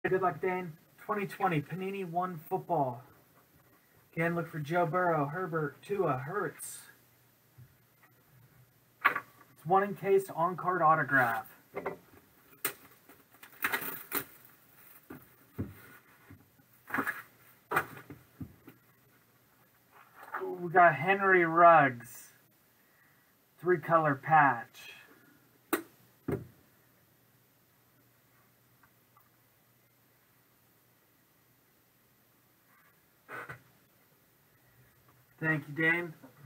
Good luck, Dane. 2020 Panini One Football. Again, look for Joe Burrow, Herbert, Tua, Hurts. It's one encased on-card autograph. We got Henry Ruggs, 3-color patch. Thank you, Dane.